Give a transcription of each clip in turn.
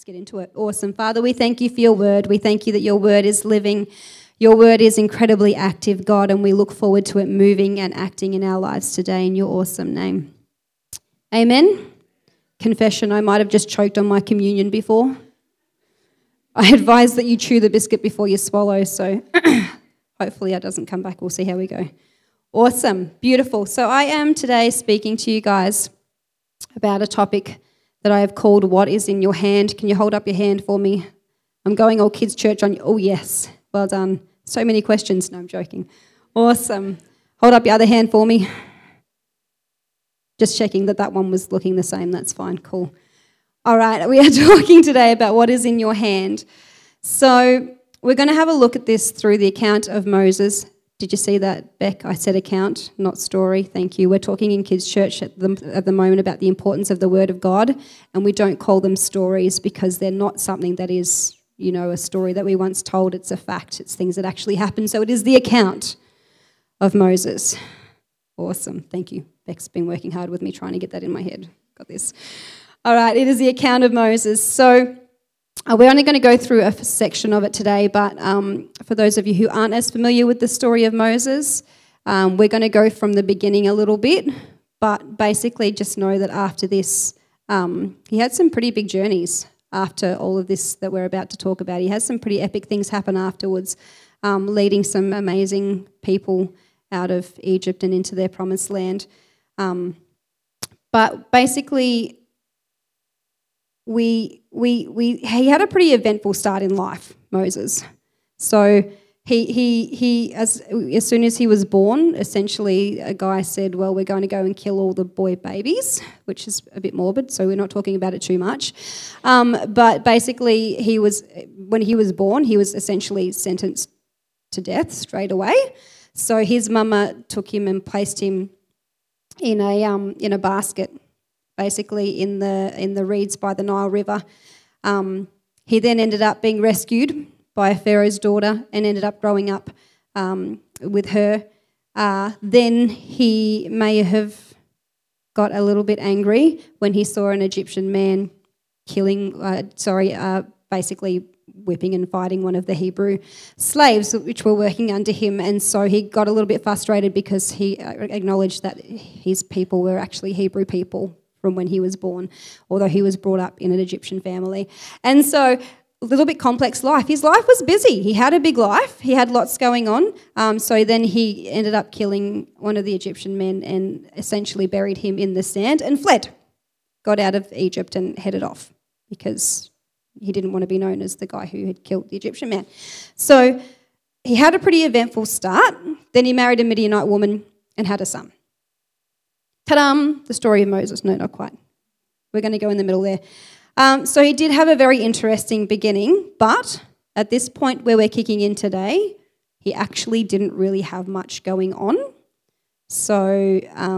Let's get into it. Awesome. Father, we thank you for your word. We thank you that your word is living. Your word is incredibly active, God, and we look forward to it moving and acting in our lives today in your awesome name. Amen. Confession, I might have just choked on my communion before. I advise that you chew the biscuit before you swallow, so hopefully that doesn't come back. We'll see how we go. Awesome. Beautiful. So I am today speaking to you guys about a topic that I have called What is in Your Hand. Can you hold up your hand for me? I'm going all kids' church on you. Oh, yes. Well done. So many questions. No, I'm joking. Awesome. Hold up your other hand for me. Just checking that one was looking the same. That's fine. Cool. All right. We are talking today about what is in your hand. So we're going to have a look at this through the account of Moses. Did you see that, Beck? I said account, not story. Thank you. We're talking in kids' church at the moment about the importance of the Word of God, and we don't call them stories because they're not something that is, a story that we once told. It's a fact. It's things that actually happened. So it is the account of Moses. Awesome. Thank you. Beck's been working hard with me trying to get that in my head. Got this. All right. It is the account of Moses. So we're only going to go through a section of it today, but for those of you who aren't as familiar with the story of Moses, we're going to go from the beginning a little bit, but basically just know that after this, he had some pretty big journeys after all of this that we're about to talk about. He has some pretty epic things happen afterwards, leading some amazing people out of Egypt and into their promised land. But basically, he had a pretty eventful start in life, Moses. So he as soon as he was born, essentially a guy said, well, we're going to go and kill all the boy babies, which is a bit morbid, so we're not talking about it too much. But basically when he was born, he was essentially sentenced to death straight away. So his mama took him and placed him in a basket, basically in the reeds by the Nile River. He then ended up being rescued by a Pharaoh's daughter and ended up growing up with her. Then he may have got a little bit angry when he saw an Egyptian man basically whipping and fighting one of the Hebrew slaves which were working under him, and so he got a little bit frustrated because he acknowledged that his people were actually Hebrew people from when he was born, although he was brought up in an Egyptian family. And so a little bit complex life. His life was busy. He had a big life. He had lots going on. So then he ended up killing one of the Egyptian men and essentially buried him in the sand and fled, got out of Egypt and headed off because he didn't want to be known as the guy who had killed the Egyptian man. So he had a pretty eventful start. Then he married a Midianite woman and had a son. Ta-da! The story of Moses. No, not quite. We're going to go in the middle there. So he did have a very interesting beginning, but at this point where we're kicking in today, he actually didn't really have much going on. So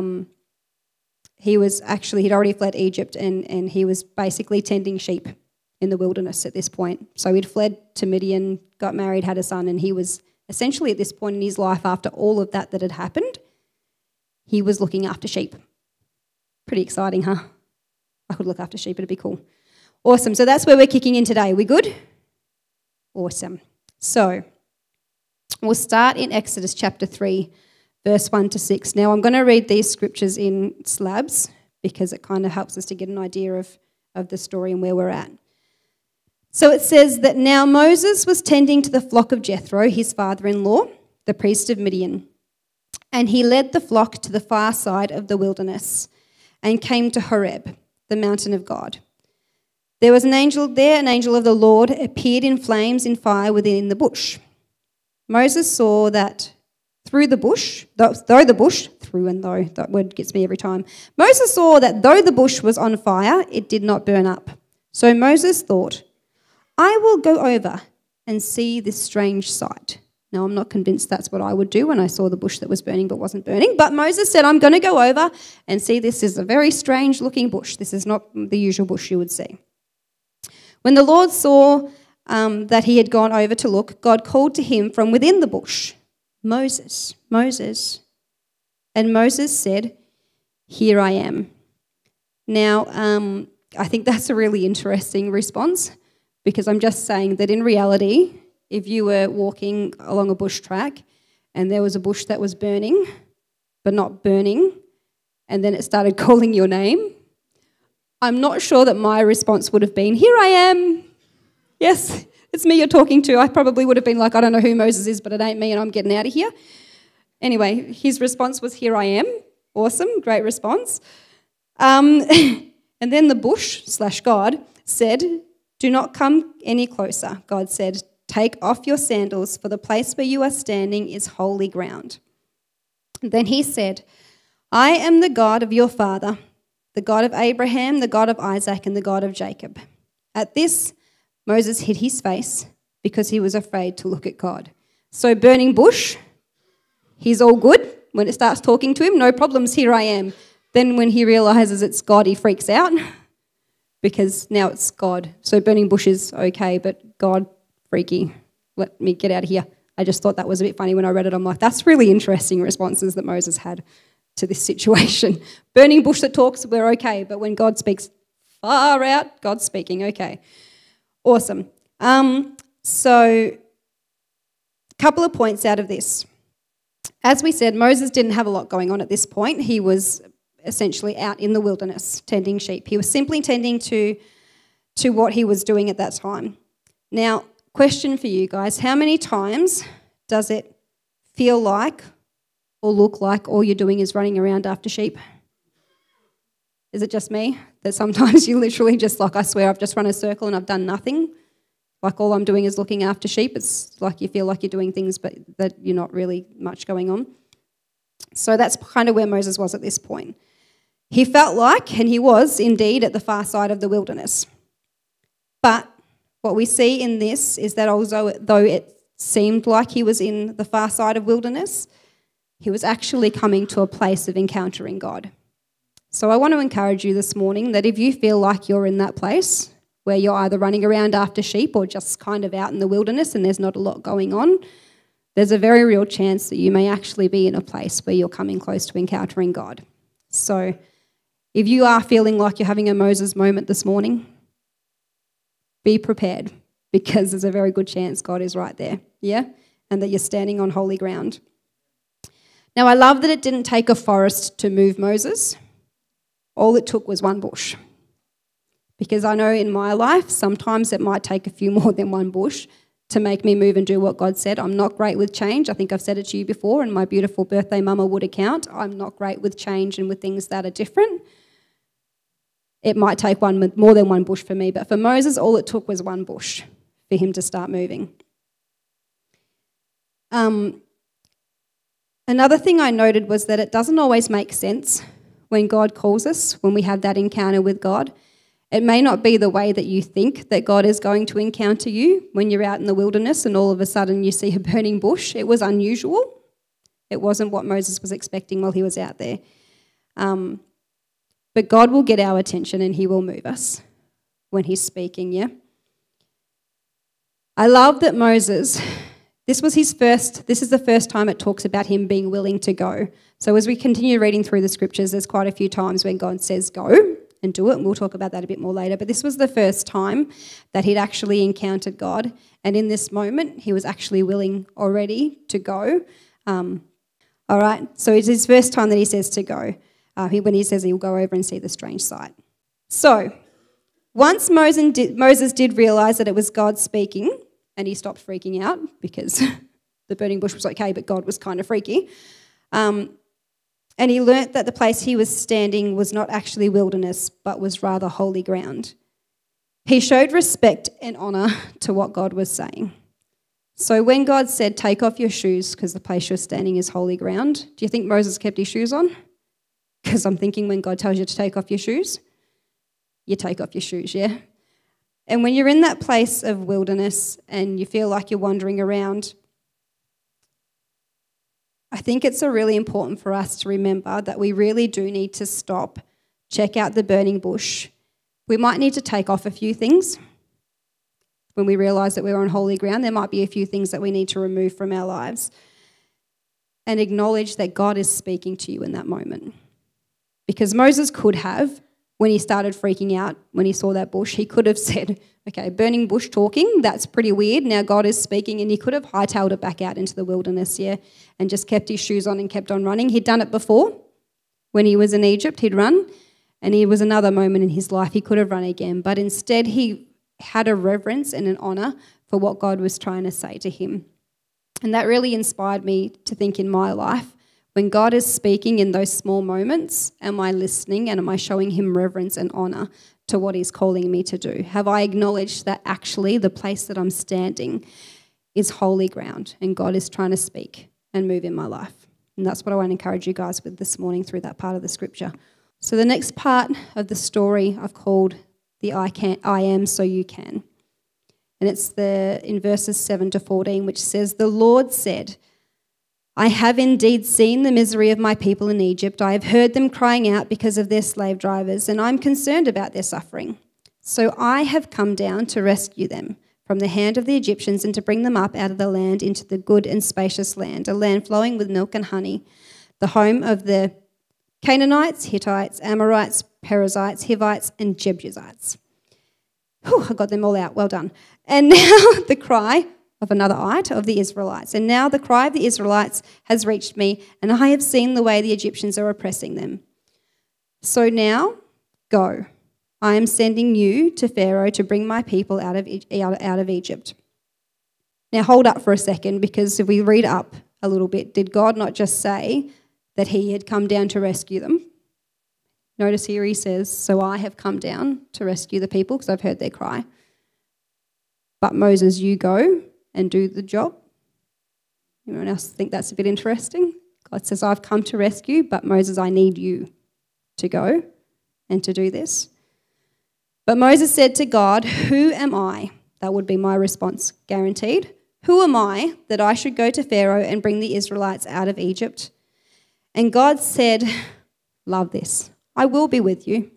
he'd already fled Egypt and he was basically tending sheep in the wilderness at this point. So he'd fled to Midian, got married, had a son, and he was essentially at this point in his life, after all of that had happened, he was looking after sheep. Pretty exciting, huh? I could look after sheep, it'd be cool. Awesome. So that's where we're kicking in today. We good? Awesome. So we'll start in Exodus chapter 3, verse 1 to 6. Now I'm going to read these scriptures in slabs because it kind of helps us to get an idea of the story and where we're at. So it says that now Moses was tending to the flock of Jethro, his father-in-law, the priest of Midian. And he led the flock to the far side of the wilderness and came to Horeb, the mountain of God. There was an angel there, an angel of the Lord, appeared in flames in fire within the bush. Moses saw that through the bush, that word gets me every time. Moses saw that though the bush was on fire, it did not burn up. So Moses thought, I will go over and see this strange sight. Now, I'm not convinced that's what I would do when I saw the bush that was burning but wasn't burning. But Moses said, I'm going to go over and see this is a very strange looking bush. This is not the usual bush you would see. When the Lord saw that he had gone over to look, God called to him from within the bush, Moses, Moses. And Moses said, Here I am. Now, I think that's a really interesting response, because I'm just saying that in reality, if you were walking along a bush track and there was a bush that was burning but not burning, and then it started calling your name, I'm not sure that my response would have been, "Here I am. Yes, it's me you're talking to." I probably would have been like, "I don't know who Moses is, but it ain't me and I'm getting out of here." Anyway, his response was, "Here I am." Awesome, great response. And then the bush/God said, "Do not come any closer." God said, "Take off your sandals, for the place where you are standing is holy ground." Then he said, "I am the God of your father, the God of Abraham, the God of Isaac, and the God of Jacob." At this, Moses hid his face because he was afraid to look at God. So burning bush, he's all good. When it starts talking to him, no problems, "Here I am." Then when he realises it's God, he freaks out because now it's God. So burning bush is okay, but God, freaky. Let me get out of here. I just thought that was a bit funny when I read it. I'm like, that's really interesting responses that Moses had to this situation. Burning bush that talks, we're okay, but when God speaks, far out, God's speaking, okay. Awesome. So a couple of points out of this. As we said, Moses didn't have a lot going on at this point. He was essentially out in the wilderness tending sheep. He was simply tending to what he was doing at that time. Now, question for you guys, how many times does it feel like or look like all you're doing is running around after sheep? Is it just me? That sometimes you literally just like, I swear I've just run a circle and I've done nothing. Like all I'm doing is looking after sheep. It's like you feel like you're doing things but that you're not really much going on. So that's kind of where Moses was at this point. He felt like, and he was indeed, at the far side of the wilderness. But what we see in this is that though it seemed like he was in the far side of wilderness, he was actually coming to a place of encountering God. So I want to encourage you this morning that if you feel like you're in that place where you're either running around after sheep or just kind of out in the wilderness and there's not a lot going on, there's a very real chance that you may actually be in a place where you're coming close to encountering God. So if you are feeling like you're having a Moses moment this morning, be prepared, because there's a very good chance God is right there, yeah? And that you're standing on holy ground. Now, I love that it didn't take a forest to move Moses. All it took was one bush. Because I know in my life, sometimes it might take a few more than one bush to make me move and do what God said. I'm not great with change. I think I've said it to you before, and my beautiful birthday mama would account. I'm not great with change and with things that are different. It might take more than one bush for me, but for Moses, all it took was one bush for him to start moving. Another thing I noted was that it doesn't always make sense when God calls us, when we have that encounter with God. It may not be the way that you think that God is going to encounter you when you're out in the wilderness and all of a sudden you see a burning bush. It was unusual. It wasn't what Moses was expecting while he was out there. But God will get our attention and he will move us when he's speaking, yeah? I love that Moses, this is the first time it talks about him being willing to go. So as we continue reading through the scriptures, there's quite a few times when God says go and do it, and we'll talk about that a bit more later. But this was the first time that he'd actually encountered God, and in this moment, he was actually willing already to go. All right, so it's his first time that he says to go. When he says he'll go over and see the strange sight. So, once Moses did realise that it was God speaking, and he stopped freaking out because the burning bush was okay, but God was kind of freaky, and he learnt that the place he was standing was not actually wilderness, but was rather holy ground. He showed respect and honour to what God was saying. So when God said, "Take off your shoes because the place you're standing is holy ground," do you think Moses kept his shoes on? Because I'm thinking when God tells you to take off your shoes, you take off your shoes, yeah? And when you're in that place of wilderness and you feel like you're wandering around, I think it's really important for us to remember that we really do need to stop, check out the burning bush. We might need to take off a few things. When we realise that we're on holy ground, there might be a few things that we need to remove from our lives, and acknowledge that God is speaking to you in that moment. Because Moses could have when he started freaking out, when he saw that bush, he could have said, okay, burning bush talking, that's pretty weird. Now God is speaking, and he could have hightailed it back out into the wilderness, and just kept his shoes on and kept on running. He'd done it before. When he was in Egypt, he'd run, and it was another moment in his life he could have run again. But instead, he had a reverence and an honour for what God was trying to say to him. And that really inspired me to think in my life, when God is speaking in those small moments, am I listening and am I showing him reverence and honour to what he's calling me to do? Have I acknowledged that actually the place that I'm standing is holy ground and God is trying to speak and move in my life? And that's what I want to encourage you guys with this morning through that part of the scripture. So the next part of the story I've called the I am so you can. And it's in verses 7 to 14, which says, "The Lord said, I have indeed seen the misery of my people in Egypt. I have heard them crying out because of their slave drivers, and I'm concerned about their suffering. So I have come down to rescue them from the hand of the Egyptians and to bring them up out of the land into the good and spacious land, a land flowing with milk and honey, the home of the Canaanites, Hittites, Amorites, Perizzites, Hivites, and Jebusites." Whew, I got them all out. Well done. And now the cry of another ite of the Israelites. And now the cry of the Israelites has reached me, and I have seen the way the Egyptians are oppressing them. So now, go. I am sending you to Pharaoh to bring my people out of Egypt. Now hold up for a second, because if we read up a little bit, did God not just say that he had come down to rescue them? Notice here he says, so I have come down to rescue the people because I've heard their cry. But Moses, you go and do the job. Anyone else think that's a bit interesting? God says, I've come to rescue, but Moses, I need you to go and to do this. But Moses said to God, who am I? That would be my response, guaranteed. Who am I that I should go to Pharaoh and bring the Israelites out of Egypt? And God said, love this, I will be with you.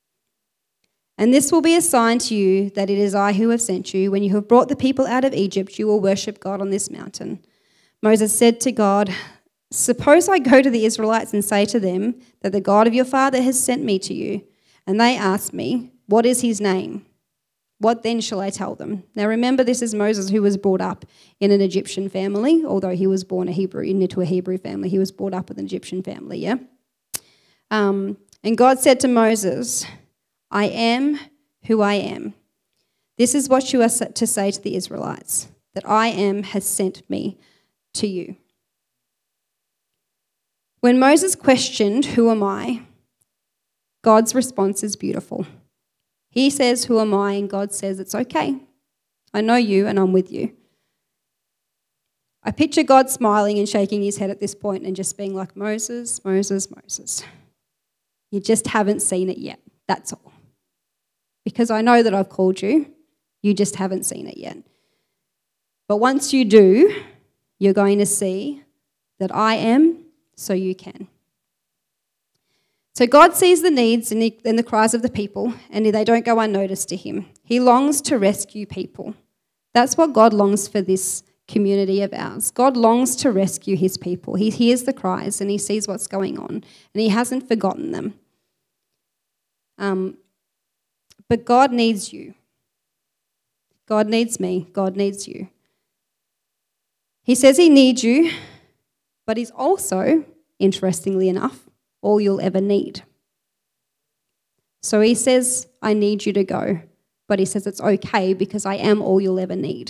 And this will be a sign to you that it is I who have sent you. When you have brought the people out of Egypt, you will worship God on this mountain. Moses said to God, suppose I go to the Israelites and say to them that the God of your father has sent me to you. And they ask me, what is his name? What then shall I tell them? Now remember, this is Moses, who was brought up in an Egyptian family, although he was born into a Hebrew family. He was brought up with an Egyptian family, yeah? And God said to Moses, I am who I am. This is what you are to say to the Israelites, that I am has sent me to you. When Moses questioned, who am I? God's response is beautiful. He says, who am I? And God says, it's okay. I know you and I'm with you. I picture God smiling and shaking his head at this point and just being like, Moses, Moses, Moses. You just haven't seen it yet. That's all. Because I know that I've called you. You just haven't seen it yet. But once you do, you're going to see that I am, so you can. So God sees the needs and the cries of the people, and they don't go unnoticed to him. He longs to rescue people. That's what God longs for this community of ours. God longs to rescue his people. He hears the cries and he sees what's going on, and he hasn't forgotten them. But God needs you. God needs me. God needs you. He says he needs you, but he's also, interestingly enough, all you'll ever need. So he says, I need you to go, but he says it's okay because I am all you'll ever need.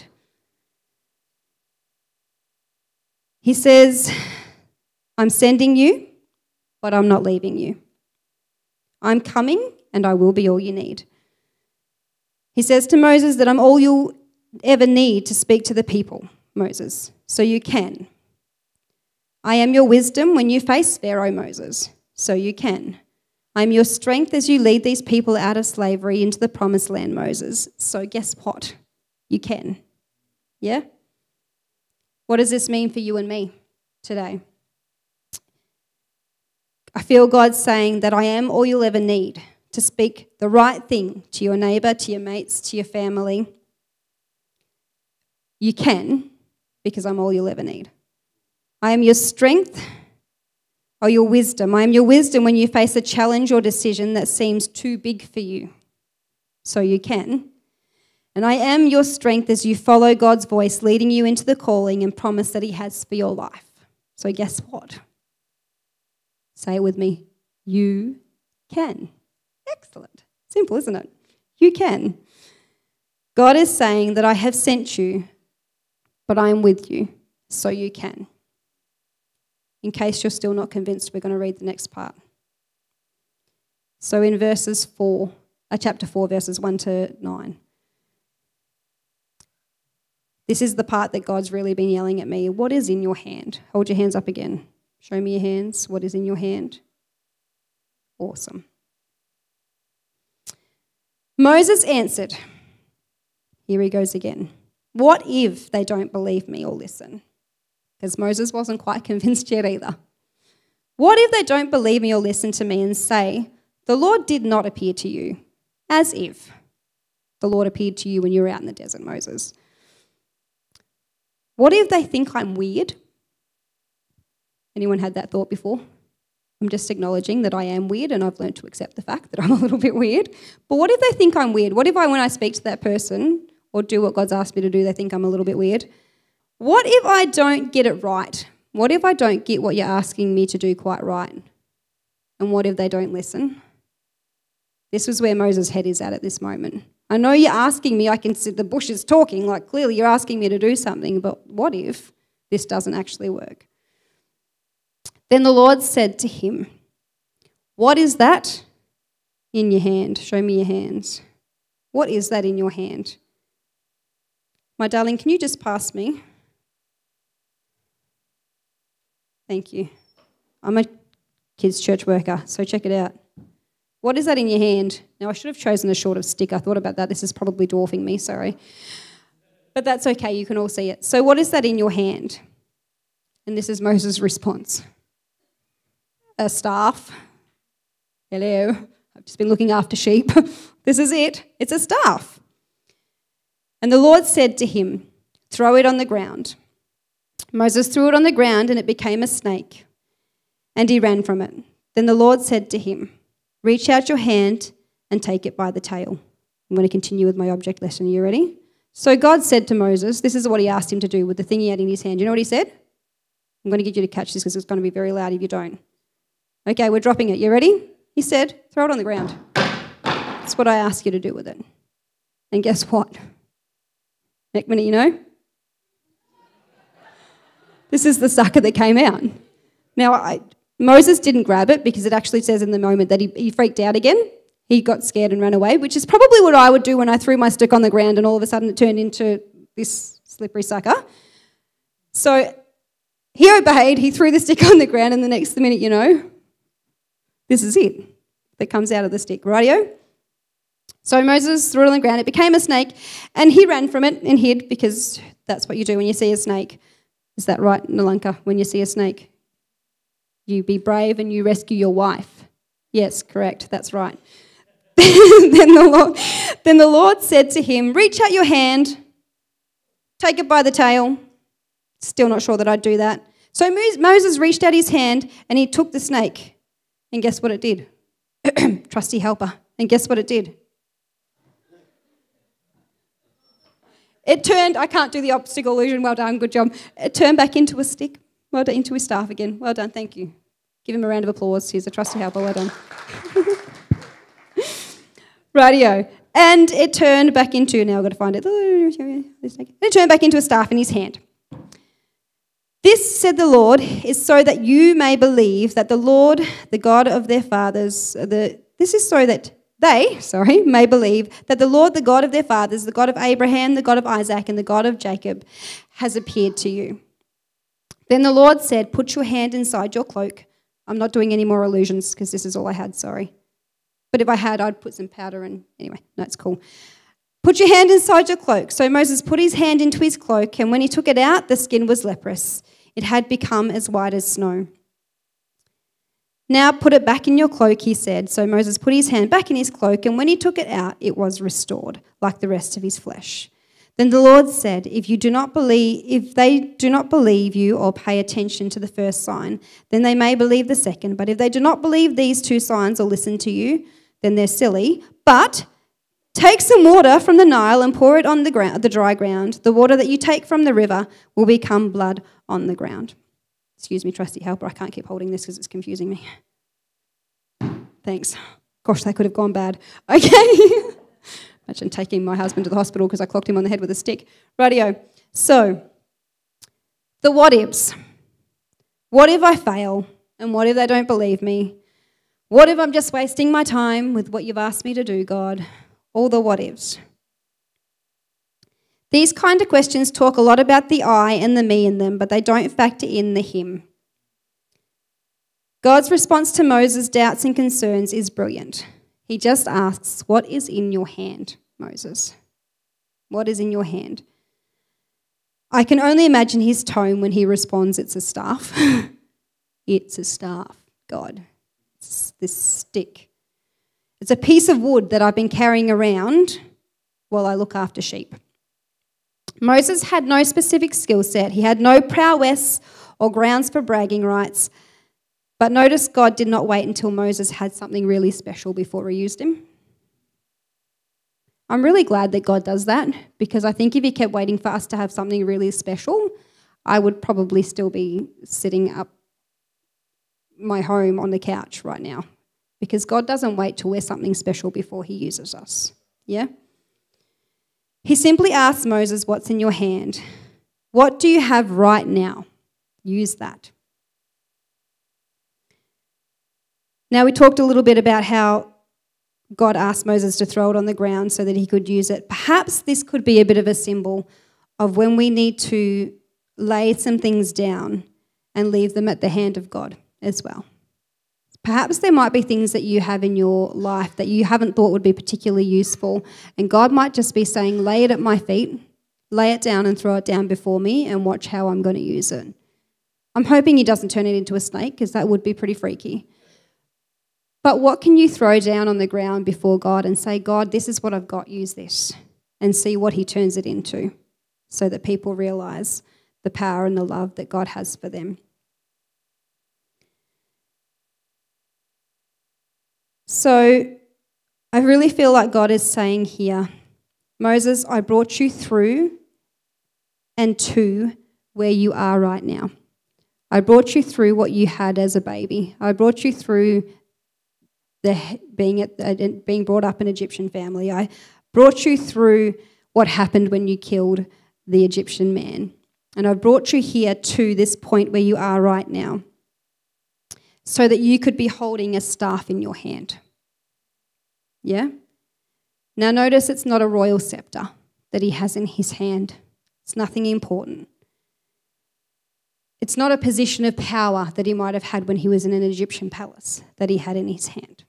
He says, I'm sending you, but I'm not leaving you. I'm coming and I will be all you need. He says to Moses that I'm all you'll ever need to speak to the people, Moses, so you can. I am your wisdom when you face Pharaoh, Moses, so you can. I am your strength as you lead these people out of slavery into the promised land, Moses, so guess what? You can. Yeah? What does this mean for you and me today? I feel God saying that I am all you'll ever need to speak the right thing to your neighbour, to your mates, to your family. You can, because I'm all you'll ever need. I am your strength. or your wisdom. I am your wisdom when you face a challenge or decision that seems too big for you, so you can. And I am your strength as you follow God's voice, leading you into the calling and promise that he has for your life. So guess what? Say it with me. You can. Excellent. Simple, isn't it? You can. God is saying that I have sent you, but I am with you, so you can. In case you're still not convinced, we're going to read the next part. So in chapter 4, verses 1 to 9. This is the part that God's really been yelling at me. What is in your hand? Hold your hands up again. Show me your hands. What is in your hand? Awesome. Moses answered. Here he goes again. What if they don't believe me or listen? Because Moses wasn't quite convinced yet either. What if they don't believe me or listen to me and say, the Lord did not appear to you, as if the Lord appeared to you when you were out in the desert, Moses? What if they think I'm weird? Anyone had that thought before? I'm just acknowledging that I am weird and I've learned to accept the fact that I'm a little bit weird. But what if they think I'm weird? What if when I speak to that person or do what God's asked me to do, they think I'm a little bit weird? What if I don't get it right? What if I don't get what you're asking me to do quite right? And what if they don't listen? This was where Moses' head is at this moment. I know you're asking me, I can see the bush is talking, like clearly you're asking me to do something, but what if this doesn't actually work? Then the Lord said to him, what is that in your hand? Show me your hands. What is that in your hand? My darling, can you just pass me? Thank you. I'm a kids' church worker, so check it out. What is that in your hand? Now, I should have chosen a shorter stick. I thought about that. This is probably dwarfing me, sorry. But that's okay, you can all see it. So what is that in your hand? And this is Moses' response. A staff. Hello. I've just been looking after sheep. This is it. It's a staff. And the Lord said to him, throw it on the ground. Moses threw it on the ground and it became a snake, and he ran from it. Then the Lord said to him, reach out your hand and take it by the tail. I'm going to continue with my object lesson. Are you ready? So God said to Moses, this is what he asked him to do with the thing he had in his hand. You know what he said? I'm going to get you to catch this because it's going to be very loud if you don't. Okay, we're dropping it. You ready? He said, throw it on the ground. That's what I asked you to do with it. And guess what? Next minute, you know? This is the sucker that came out. Now, Moses didn't grab it because it actually says in the moment that he freaked out again. He got scared and ran away, which is probably what I would do when I threw my stick on the ground and all of a sudden it turned into this slippery sucker. So he obeyed, he threw the stick on the ground, and the next minute, you know, this is it that comes out of the stick. Rightio? So Moses threw it on the ground, it became a snake, and he ran from it and hid because that's what you do when you see a snake. Is that right, Nalanka, when you see a snake? You be brave and you rescue your wife. Yes, correct, that's right. Then the Lord said to him, reach out your hand, take it by the tail. Still not sure that I'd do that. So Moses reached out his hand and he took the snake. And guess what it did? Trusty helper. And guess what it did? It turned, I can't do the obstacle illusion, well done, good job. It turned back into a stick, well done, into his staff again. Well done, thank you. Give him a round of applause. He's a trusty helper, well done. Rightio. And it turned back into, now I've got to find it. It turned back into a staff in his hand. This, said the Lord, is so that you may believe that the Lord, the God of their fathers, this is so that they may believe that the Lord, the God of their fathers, the God of Abraham, the God of Isaac, and the God of Jacob, has appeared to you. Then the Lord said, put your hand inside your cloak. I'm not doing any more illusions because this is all I had, sorry. But if I had, I'd put some powder in. Anyway, no, it's cool. Put your hand inside your cloak. So Moses put his hand into his cloak, and when he took it out, the skin was leprous. It had become as white as snow. Now put it back in your cloak, he said. So Moses put his hand back in his cloak, and when he took it out, it was restored, like the rest of his flesh. Then the Lord said, if they do not believe you or pay attention to the first sign, then they may believe the second. But if they do not believe these two signs or listen to you, then they're silly. But take some water from the Nile and pour it on the dry ground. The water that you take from the river will become blood on the ground. Excuse me, trusty helper, I can't keep holding this because it's confusing me. Thanks. Gosh, that could have gone bad. Okay. Imagine taking my husband to the hospital because I clocked him on the head with a stick. Rightio. So, the what ifs. What if I fail? And what if they don't believe me? What if I'm just wasting my time with what you've asked me to do, God? All the what ifs. These kind of questions talk a lot about the I and the me in them, but they don't factor in the him. God's response to Moses' doubts and concerns is brilliant. He just asks, what is in your hand, Moses? What is in your hand? I can only imagine his tone when he responds, it's a staff. It's a staff, God. It's this stick. It's a piece of wood that I've been carrying around while I look after sheep. Moses had no specific skill set. He had no prowess or grounds for bragging rights. But notice God did not wait until Moses had something really special before he used him. I'm really glad that God does that, because I think if he kept waiting for us to have something really special, I would probably still be sitting up my home on the couch right now, because God doesn't wait till we're something special before he uses us. Yeah? He simply asks Moses, what's in your hand? What do you have right now? Use that. Now, we talked a little bit about how God asked Moses to throw it on the ground so that he could use it. Perhaps this could be a bit of a symbol of when we need to lay some things down and leave them at the hand of God as well. Perhaps there might be things that you have in your life that you haven't thought would be particularly useful, and God might just be saying, lay it at my feet, lay it down and throw it down before me and watch how I'm going to use it. I'm hoping he doesn't turn it into a snake, because that would be pretty freaky. But what can you throw down on the ground before God and say, God, this is what I've got, use this, and see what he turns it into, so that people realise the power and the love that God has for them. So I really feel like God is saying here, Moses, I brought you through and to where you are right now. I brought you through what you had as a baby. I brought you through being brought up in an Egyptian family. I brought you through what happened when you killed the Egyptian man. And I brought you here to this point where you are right now, so that you could be holding a staff in your hand. Yeah? Now notice it's not a royal scepter that he has in his hand. It's nothing important. It's not a position of power that he might have had when he was in an Egyptian palace that he had in his hand.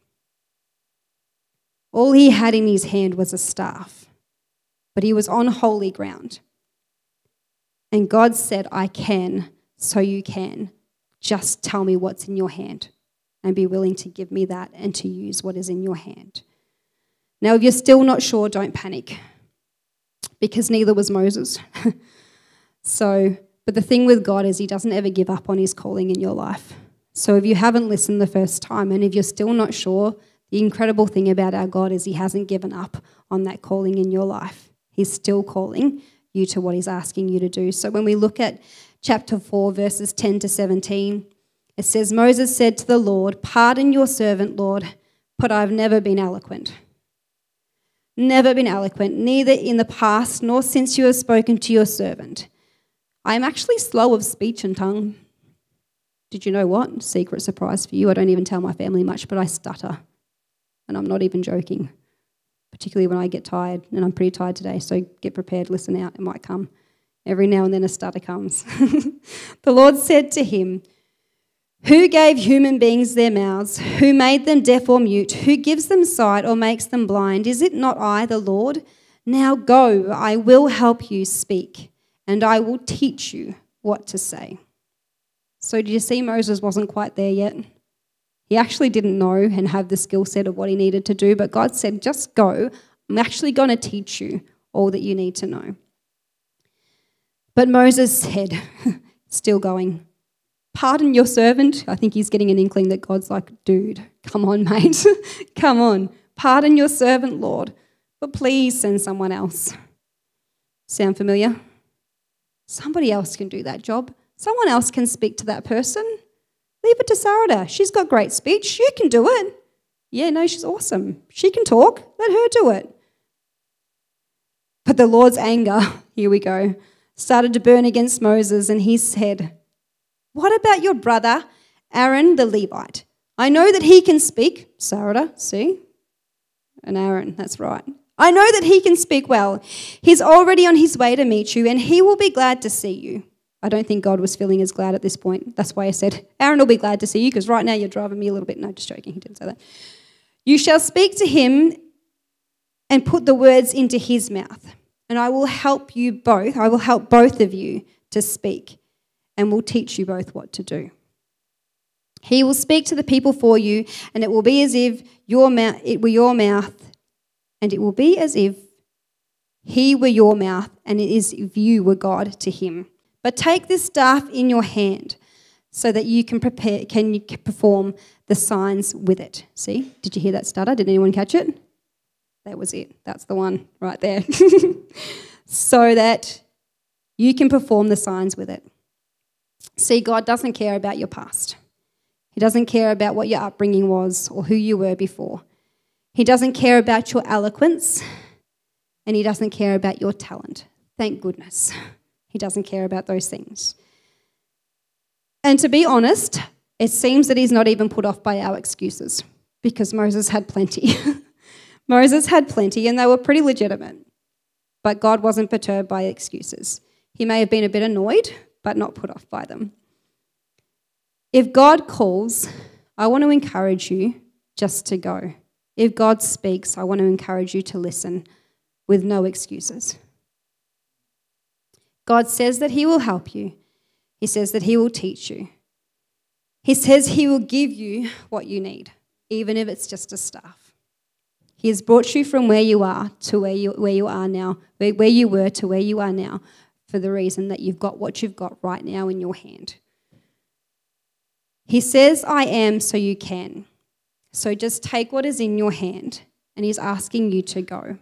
All he had in his hand was a staff, but he was on holy ground. And God said, I can, so you can. Just tell me what's in your hand and be willing to give me that and to use what is in your hand. Now, if you're still not sure, don't panic, because neither was Moses. But the thing with God is he doesn't ever give up on his calling in your life. So if you haven't listened the first time, and if you're still not sure, the incredible thing about our God is he hasn't given up on that calling in your life. He's still calling you to what he's asking you to do. So when we look at chapter 4, verses 10 to 17, it says, Moses said to the Lord, pardon your servant, Lord, but I've never been eloquent. Never been eloquent, neither in the past nor since you have spoken to your servant. I am actually slow of speech and tongue. Did you know what? Secret surprise for you. I don't even tell my family much, but I stutter. And I'm not even joking, particularly when I get tired, and I'm pretty tired today, so get prepared, listen out, it might come. Every now and then a stutter comes. The Lord said to him, who gave human beings their mouths? Who made them deaf or mute? Who gives them sight or makes them blind? Is it not I, the Lord? Now go, I will help you speak, and I will teach you what to say. So do you see Moses wasn't quite there yet? He actually didn't know and have the skill set of what he needed to do, but God said, just go. I'm actually going to teach you all that you need to know. But Moses said, still going, pardon your servant. I think he's getting an inkling that God's like, dude, come on, mate. Come on. Pardon your servant, Lord. But please send someone else. Sound familiar? Somebody else can do that job. Someone else can speak to that person. Leave it to Sarah. She's got great speech. You can do it. Yeah, no, she's awesome. She can talk. Let her do it. But the Lord's anger, here we go, started to burn against Moses, and he said, what about your brother, Aaron the Levite? I know that he can speak. Sarah, see? And Aaron, that's right. I know that he can speak well. He's already on his way to meet you, and he will be glad to see you. I don't think God was feeling as glad at this point. That's why I said, Aaron will be glad to see you, because right now you're driving me a little bit. No, just joking. He didn't say that. You shall speak to him and put the words into his mouth, and I will help you both. I will help both of you to speak, and will teach you both what to do. He will speak to the people for you, and it will be as if it were your mouth, and it will be as if he were your mouth, and it is if you were God to him. But take this staff in your hand, so that you can perform the signs with it. See? Did you hear that stutter? Did anyone catch it? That was it. That's the one right there. So that you can perform the signs with it. See, God doesn't care about your past. He doesn't care about what your upbringing was or who you were before. He doesn't care about your eloquence, and he doesn't care about your talent. Thank goodness. He doesn't care about those things. And to be honest, it seems that he's not even put off by our excuses, because Moses had plenty. Moses had plenty, and they were pretty legitimate. But God wasn't perturbed by excuses. He may have been a bit annoyed, but not put off by them. If God calls, I want to encourage you just to go. If God speaks, I want to encourage you to listen with no excuses. God says that he will help you. He says that he will teach you. He says he will give you what you need, even if it's just a staff. He has brought you from where you are to where you are now, where you were to where you are now, for the reason that you've got what you've got right now in your hand. He says, I am, so you can. So just take what is in your hand, and he's asking you to go.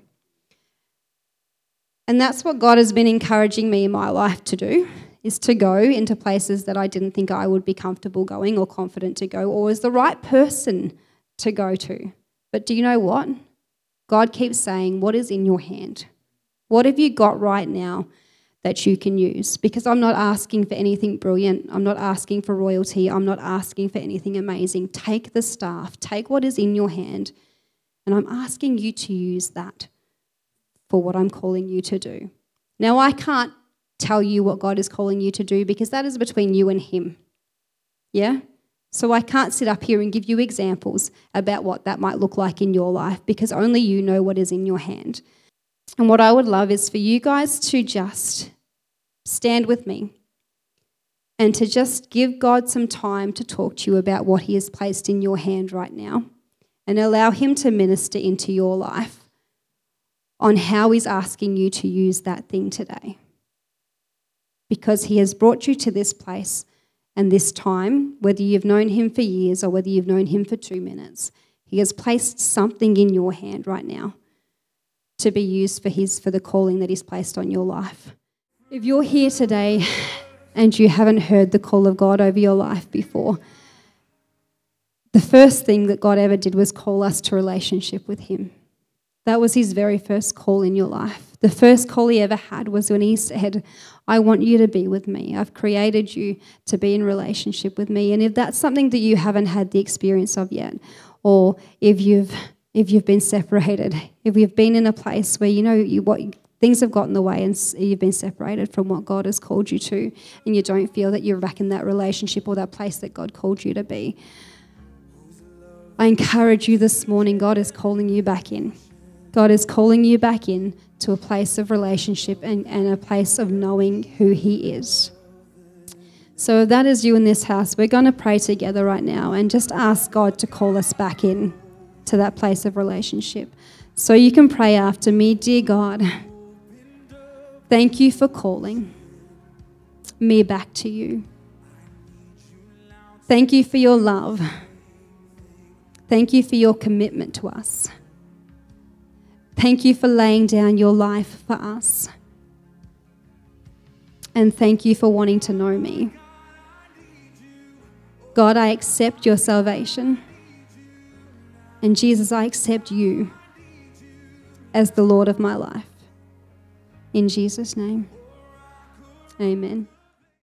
And that's what God has been encouraging me in my life to do, is to go into places that I didn't think I would be comfortable going or confident to go or was the right person to go to. But do you know what? God keeps saying, what is in your hand? What have you got right now that you can use? Because I'm not asking for anything brilliant. I'm not asking for royalty. I'm not asking for anything amazing. Take the staff. Take what is in your hand. And I'm asking you to use that for what I'm calling you to do. Now, I can't tell you what God is calling you to do, because that is between you and him. Yeah? So I can't sit up here and give you examples about what that might look like in your life, because only you know what is in your hand. And what I would love is for you guys to just stand with me and to just give God some time to talk to you about what he has placed in your hand right now, and allow him to minister into your life on how he's asking you to use that thing today. Because he has brought you to this place and this time, whether you've known him for years or whether you've known him for 2 minutes, he has placed something in your hand right now to be used for the calling that he's placed on your life. If you're here today and you haven't heard the call of God over your life before, the first thing that God ever did was call us to relationship with him. That was his very first call in your life. The first call he ever had was when he said, I want you to be with me. I've created you to be in relationship with me. And if that's something that you haven't had the experience of yet, or if you've been separated, if you've been in a place where things have gotten in the way and you've been separated from what God has called you to, and you don't feel that you're back in that relationship or that place that God called you to be, I encourage you this morning, God is calling you back in. God is calling you back in to a place of relationship and a place of knowing who he is. So if that is you in this house, we're going to pray together right now and just ask God to call us back in to that place of relationship. So you can pray after me. Dear God, thank you for calling. me back to you. Thank you for your love. Thank you for your commitment to us. Thank you for laying down your life for us. And thank you for wanting to know me. God, I accept your salvation. And Jesus, I accept you as the Lord of my life. In Jesus' name, amen.